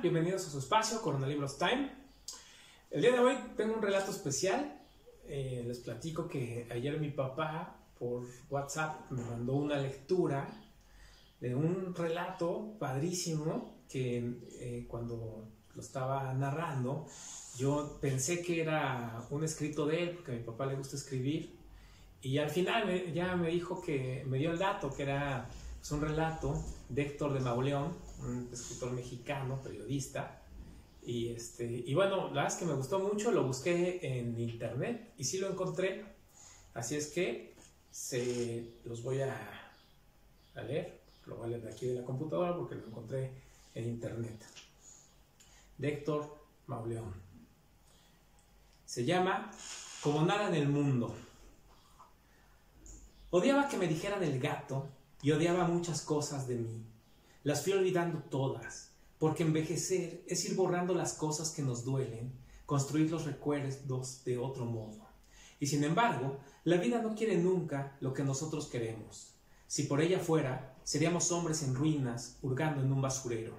Bienvenidos a su espacio, Coronalibros Time. El día de hoy tengo un relato especial. Les platico que ayer mi papá por WhatsApp me mandó una lectura de un relato padrísimo que cuando lo estaba narrando yo pensé que era un escrito de él, porque a mi papá le gusta escribir, y al final ya me dijo que me dio el dato que era un relato de Héctor de Mauleón, un escritor mexicano, periodista. Y bueno, la verdad es que me gustó mucho, lo busqué en internet y sí lo encontré, así es que los voy a leer, lo voy a leer de aquí de la computadora porque lo encontré en internet. De Héctor Mauleón. Se llama Como nada en el mundo. Odiaba que me dijeran el gato y odiaba muchas cosas de mí. Las fui olvidando todas, porque envejecer es ir borrando las cosas que nos duelen, construir los recuerdos de otro modo. Y sin embargo, la vida no quiere nunca lo que nosotros queremos. Si por ella fuera, seríamos hombres en ruinas, hurgando en un basurero.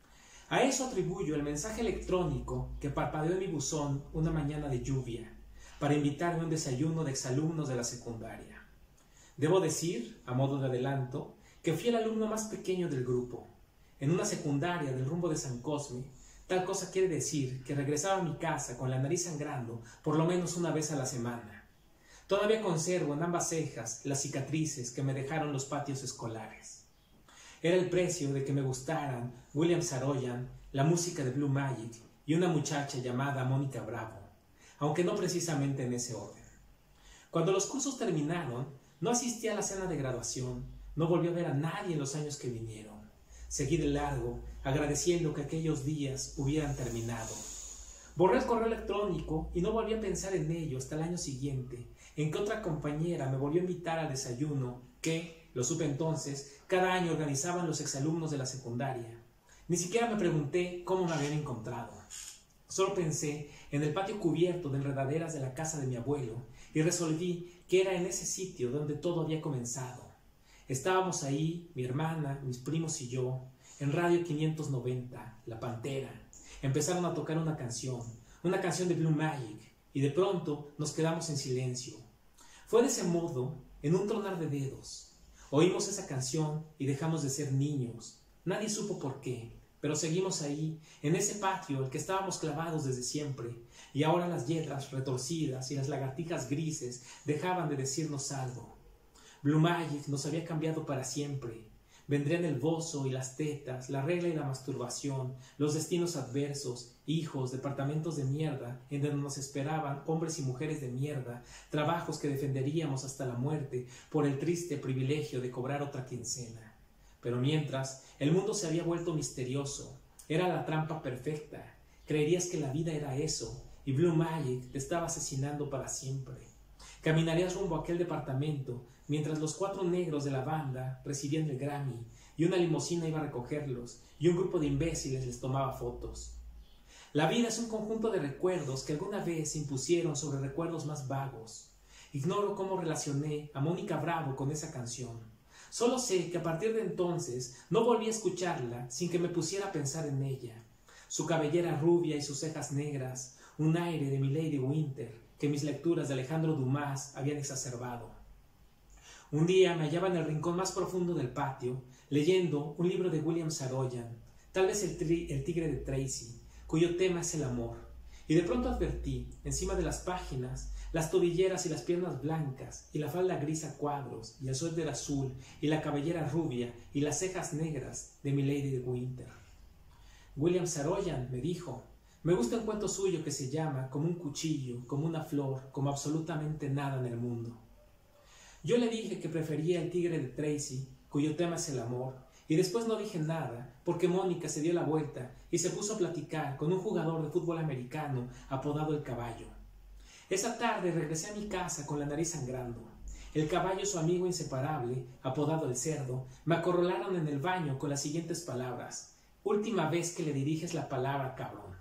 A eso atribuyo el mensaje electrónico que parpadeó en mi buzón una mañana de lluvia, para invitarme a un desayuno de exalumnos de la secundaria. Debo decir, a modo de adelanto, que fui el alumno más pequeño del grupo. En una secundaria del rumbo de San Cosme, tal cosa quiere decir que regresaba a mi casa con la nariz sangrando por lo menos una vez a la semana. Todavía conservo en ambas cejas las cicatrices que me dejaron los patios escolares. Era el precio de que me gustaran William Saroyan, la música de Blue Magic y una muchacha llamada Mónica Bravo, aunque no precisamente en ese orden. Cuando los cursos terminaron, no asistí a la cena de graduación, no volví a ver a nadie en los años que vinieron. Seguí de largo, agradeciendo que aquellos días hubieran terminado. Borré el correo electrónico y no volví a pensar en ello hasta el año siguiente, en que otra compañera me volvió a invitar al desayuno que, lo supe entonces, cada año organizaban los exalumnos de la secundaria. Ni siquiera me pregunté cómo me habían encontrado. Solo pensé en el patio cubierto de enredaderas de la casa de mi abuelo y resolví que era en ese sitio donde todo había comenzado. Estábamos ahí, mi hermana, mis primos y yo, en Radio 590, La Pantera. Empezaron a tocar una canción de Blue Magic, y de pronto nos quedamos en silencio. Fue de ese modo, en un tronar de dedos. Oímos esa canción y dejamos de ser niños. Nadie supo por qué, pero seguimos ahí, en ese patio al que estábamos clavados desde siempre, y ahora las yedras retorcidas y las lagartijas grises dejaban de decirnos algo. Blue Magic nos había cambiado para siempre. Vendrían el bozo y las tetas, la regla y la masturbación, los destinos adversos, hijos, departamentos de mierda, en donde nos esperaban hombres y mujeres de mierda, trabajos que defenderíamos hasta la muerte por el triste privilegio de cobrar otra quincena. Pero mientras, el mundo se había vuelto misterioso. Era la trampa perfecta. Creerías que la vida era eso, y Blue Magic te estaba asesinando para siempre. Caminarías rumbo a aquel departamento, mientras los 4 negros de la banda recibían el Grammy, y una limusina iba a recogerlos, y un grupo de imbéciles les tomaba fotos. La vida es un conjunto de recuerdos que alguna vez se impusieron sobre recuerdos más vagos. Ignoro cómo relacioné a Mónica Bravo con esa canción. Solo sé que a partir de entonces no volví a escucharla sin que me pusiera a pensar en ella. Su cabellera rubia y sus cejas negras, un aire de Milady Winter que mis lecturas de Alejandro Dumas habían exacerbado. Un día me hallaba en el rincón más profundo del patio, leyendo un libro de William Saroyan, tal vez el Tigre de Tracy, cuyo tema es el amor, y de pronto advertí, encima de las páginas, las tobilleras y las piernas blancas, y la falda gris a cuadros, y el suéter azul, y la cabellera rubia, y las cejas negras de Milady de Winter. William Saroyan, me dijo, me gusta un cuento suyo que se llama Como un cuchillo, como una flor, como absolutamente nada en el mundo. Yo le dije que prefería el Tigre de Tracy, cuyo tema es el amor, y después no dije nada, porque Mónica se dio la vuelta y se puso a platicar con un jugador de fútbol americano apodado El Caballo. Esa tarde regresé a mi casa con la nariz sangrando. El Caballo y su amigo inseparable, apodado El Cerdo, me acorralaron en el baño con las siguientes palabras: última vez que le diriges la palabra, cabrón.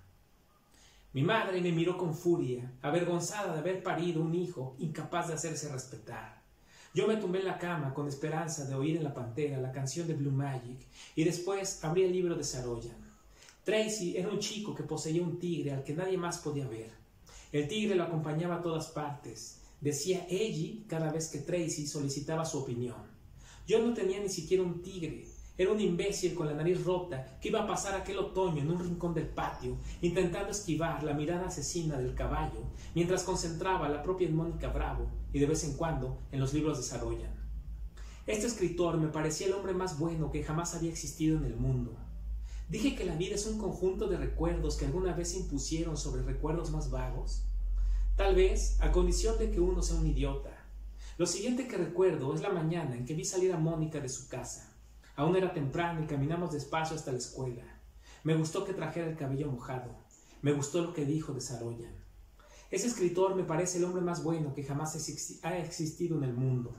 Mi madre me miró con furia, avergonzada de haber parido un hijo incapaz de hacerse respetar. Yo me tumbé en la cama con esperanza de oír en La Pantera la canción de Blue Magic y después abrí el libro de Saroyan. Tracy era un chico que poseía un tigre al que nadie más podía ver. El tigre lo acompañaba a todas partes. Decía Ellie cada vez que Tracy solicitaba su opinión. Yo no tenía ni siquiera un tigre. Era un imbécil con la nariz rota que iba a pasar aquel otoño en un rincón del patio, intentando esquivar la mirada asesina del caballo, mientras concentraba la propia en Mónica Bravo y de vez en cuando en los libros de Saroyan. Este escritor me parecía el hombre más bueno que jamás había existido en el mundo. Dije que la vida es un conjunto de recuerdos que alguna vez se impusieron sobre recuerdos más vagos. Tal vez a condición de que uno sea un idiota. Lo siguiente que recuerdo es la mañana en que vi salir a Mónica de su casa. Aún era temprano y caminamos despacio hasta la escuela. Me gustó que trajera el cabello mojado. Me gustó lo que dijo de Saroyan. Ese escritor me parece el hombre más bueno que jamás ha existido en el mundo.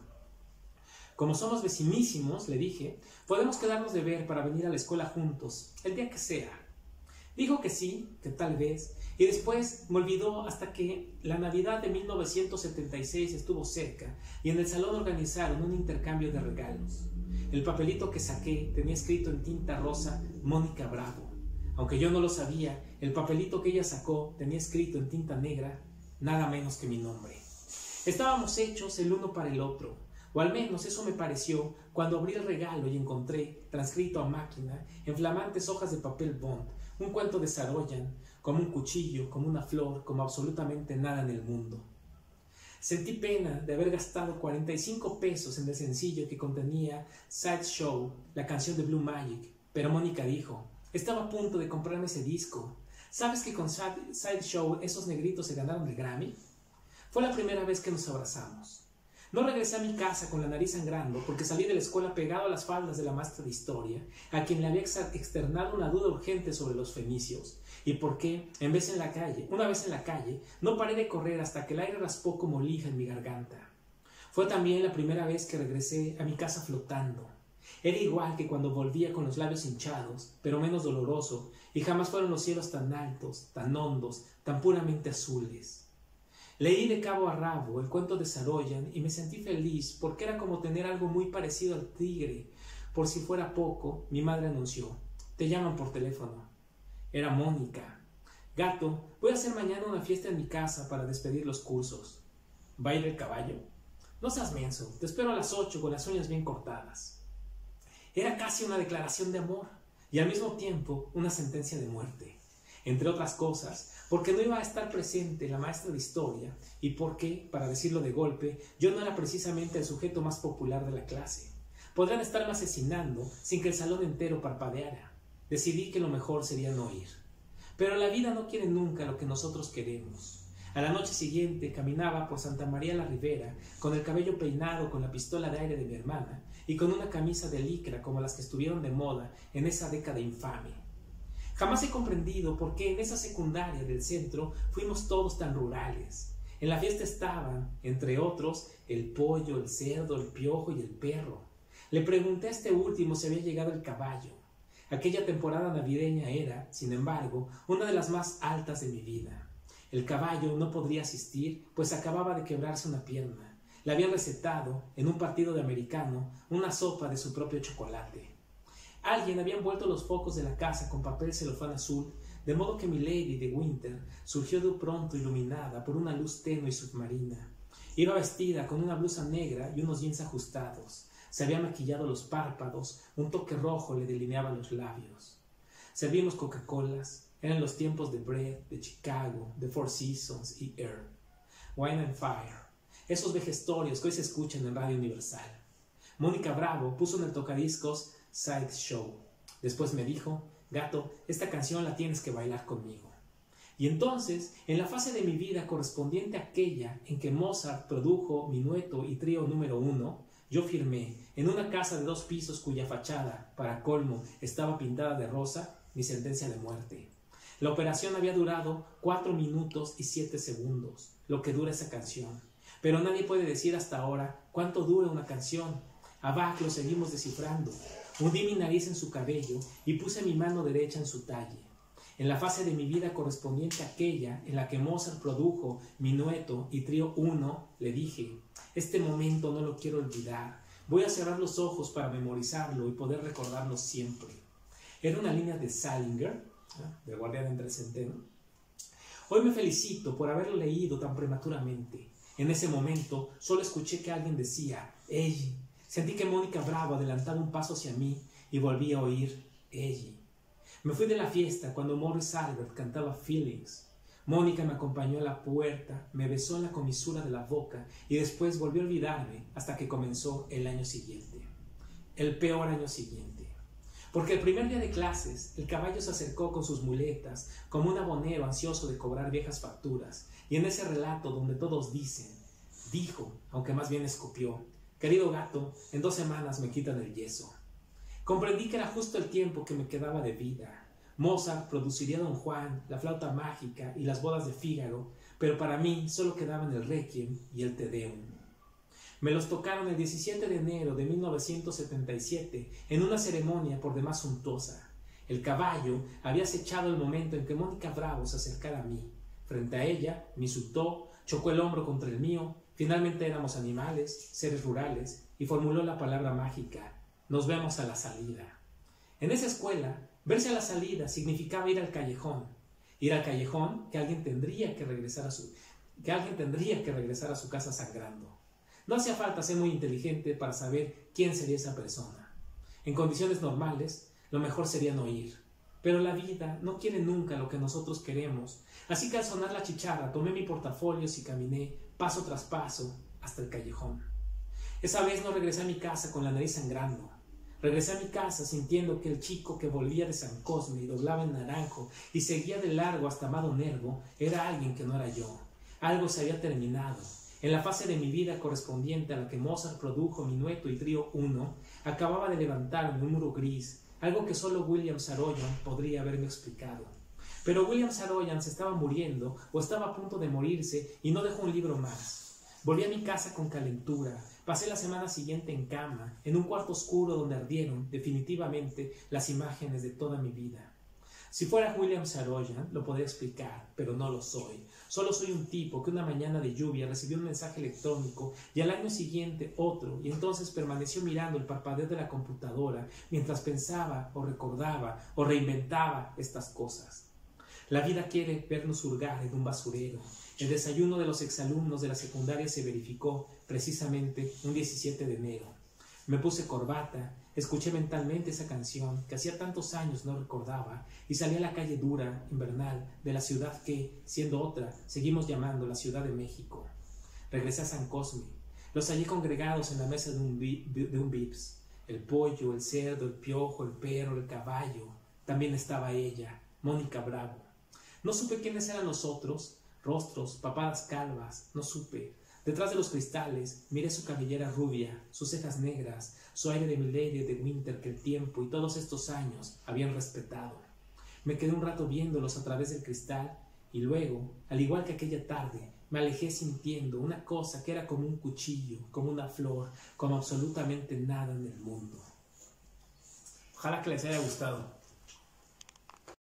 Como somos vecinísimos, le dije, podemos quedarnos de ver para venir a la escuela juntos, el día que sea. Dijo que sí, que tal vez, y después me olvidó hasta que la Navidad de 1976 estuvo cerca y en el salón organizaron un intercambio de regalos. El papelito que saqué tenía escrito en tinta rosa Mónica Bravo. Aunque yo no lo sabía, el papelito que ella sacó tenía escrito en tinta negra nada menos que mi nombre. Estábamos hechos el uno para el otro. O al menos eso me pareció cuando abrí el regalo y encontré, transcrito a máquina, en flamantes hojas de papel bond, un cuento de Saroyan, como un cuchillo, como una flor, como absolutamente nada en el mundo. Sentí pena de haber gastado 45 pesos en el sencillo que contenía Sideshow, la canción de Blue Magic, pero Mónica dijo, estaba a punto de comprarme ese disco. ¿Sabes que con Sideshow esos negritos se ganaron el Grammy? Fue la primera vez que nos abrazamos. No regresé a mi casa con la nariz sangrando porque salí de la escuela pegado a las faldas de la maestra de historia, a quien le había externado una duda urgente sobre los fenicios, y por qué, una vez en la calle, no paré de correr hasta que el aire raspó como lija en mi garganta. Fue también la primera vez que regresé a mi casa flotando. Era igual que cuando volvía con los labios hinchados, pero menos doloroso, y jamás fueron los cielos tan altos, tan hondos, tan puramente azules. Leí de cabo a rabo el cuento de Saroyan y me sentí feliz porque era como tener algo muy parecido al tigre. Por si fuera poco, mi madre anunció, te llaman por teléfono. Era Mónica. Gato, voy a hacer mañana una fiesta en mi casa para despedir los cursos. ¿Va a ir el caballo? No seas menso, te espero a las 8 con las uñas bien cortadas. Era casi una declaración de amor y al mismo tiempo una sentencia de muerte. Entre otras cosas, porque no iba a estar presente la maestra de historia y porque, para decirlo de golpe, yo no era precisamente el sujeto más popular de la clase. Podrían estarme asesinando sin que el salón entero parpadeara. Decidí que lo mejor sería no ir. Pero la vida no quiere nunca lo que nosotros queremos. A la noche siguiente caminaba por Santa María la Ribera con el cabello peinado con la pistola de aire de mi hermana y con una camisa de licra como las que estuvieron de moda en esa década infame. Jamás he comprendido por qué en esa secundaria del centro fuimos todos tan rurales. En la fiesta estaban, entre otros, el pollo, el cerdo, el piojo y el perro. Le pregunté a este último si había llegado el caballo. Aquella temporada navideña era, sin embargo, una de las más altas de mi vida. El caballo no podría asistir, pues acababa de quebrarse una pierna. Le habían recetado, en un partido de americano, una sopa de su propio chocolate. Alguien había envuelto los focos de la casa con papel celofán azul, de modo que Milady de Winter surgió de pronto iluminada por una luz tenue y submarina. Iba vestida con una blusa negra y unos jeans ajustados. Se había maquillado los párpados, un toque rojo le delineaba los labios. Servimos Coca-Colas, eran los tiempos de Bread, de Chicago, de Four Seasons y Air. Wine and Fire, esos vejestorios que hoy se escuchan en Radio Universal. Mónica Bravo puso en el tocadiscos Sideshow. Después me dijo, gato, esta canción la tienes que bailar conmigo. Y entonces, en la fase de mi vida correspondiente a aquella en que Mozart produjo Minueto y Trío número 1, yo firmé, en una casa de 2 pisos cuya fachada, para colmo, estaba pintada de rosa, mi sentencia de muerte. La operación había durado 4 minutos y 7 segundos, lo que dura esa canción. Pero nadie puede decir hasta ahora cuánto dura una canción. A Bach lo seguimos descifrando. Hundí mi nariz en su cabello y puse mi mano derecha en su talle. En la fase de mi vida correspondiente a aquella en la que Mozart produjo Minueto y Trío 1, le dije, este momento no lo quiero olvidar. Voy a cerrar los ojos para memorizarlo y poder recordarlo siempre. Era una línea de Salinger, del Guardián entre el Centeno. Hoy me felicito por haberlo leído tan prematuramente. En ese momento solo escuché que alguien decía «Ellie». Sentí que Mónica Bravo adelantaba un paso hacia mí y volví a oír «Ellie». Me fui de la fiesta cuando Morris Albert cantaba «Feelings». Mónica me acompañó a la puerta, me besó en la comisura de la boca y después volvió a olvidarme hasta que comenzó el año siguiente. El peor año siguiente. Porque el primer día de clases, el caballo se acercó con sus muletas como un abonero ansioso de cobrar viejas facturas. Y en ese relato donde todos dicen, dijo, aunque más bien escupió, «Querido gato, en 2 semanas me quitan el yeso». Comprendí que era justo el tiempo que me quedaba de vida. Mozart produciría Don Juan, la flauta mágica y las bodas de Fígaro, pero para mí solo quedaban el Requiem y el Te Deum. Me los tocaron el 17 de enero de 1977 en una ceremonia por demás suntuosa. El caballo había acechado el momento en que Mónica Bravo se acercara a mí. Frente a ella, me insultó, chocó el hombro contra el mío, finalmente éramos animales, seres rurales, y formuló la palabra mágica, «Nos vemos a la salida». En esa escuela, verse a la salida significaba ir al callejón. Ir al callejón que alguien tendría que regresar a su casa sangrando. No hacía falta ser muy inteligente para saber quién sería esa persona. En condiciones normales, lo mejor sería no ir. Pero la vida no quiere nunca lo que nosotros queremos. Así que al sonar la chicharra, tomé mi portafolio y caminé, paso tras paso, hasta el callejón. Esa vez no regresé a mi casa con la nariz sangrando. Regresé a mi casa sintiendo que el chico que volvía de San Cosme y doblaba en Naranjo y seguía de largo hasta Amado Nervo era alguien que no era yo. Algo se había terminado. En la fase de mi vida correspondiente a la que Mozart produjo Minueto y Trío 1, acababa de levantarme un muro gris, algo que solo William Saroyan podría haberme explicado. Pero William Saroyan se estaba muriendo o estaba a punto de morirse y no dejó un libro más. Volví a mi casa con calentura. Pasé la semana siguiente en cama, en un cuarto oscuro donde ardieron definitivamente las imágenes de toda mi vida. Si fuera William Saroyan, lo podría explicar, pero no lo soy. Solo soy un tipo que una mañana de lluvia recibió un mensaje electrónico y al año siguiente otro, y entonces permaneció mirando el parpadeo de la computadora mientras pensaba o recordaba o reinventaba estas cosas. La vida quiere vernos hurgar en un basurero. El desayuno de los exalumnos de la secundaria se verificó precisamente un 17 de enero. Me puse corbata, escuché mentalmente esa canción que hacía tantos años no recordaba y salí a la calle dura, invernal, de la ciudad que, siendo otra, seguimos llamando la Ciudad de México. Regresé a San Cosme. Los hallé congregados en la mesa de un Vips. El pollo, el cerdo, el piojo, el perro, el caballo. También estaba ella, Mónica Bravo. No supe quiénes eran los otros, rostros, papadas calvas, no supe. Detrás de los cristales miré su cabellera rubia, sus cejas negras, su aire de milady de Winter que el tiempo y todos estos años habían respetado. Me quedé un rato viéndolos a través del cristal y luego, al igual que aquella tarde, me alejé sintiendo una cosa que era como un cuchillo, como una flor, como absolutamente nada en el mundo. Ojalá que les haya gustado.